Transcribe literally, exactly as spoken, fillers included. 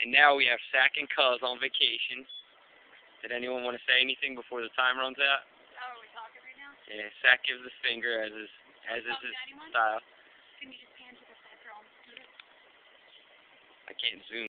And now we have Sack and Cuz on vacation. Did anyone want to say anything before the time runs out? Oh, are we talking right now? Yeah, Sack gives the finger as his as is his style. Can you just pan to the side for all the students? I can't zoom.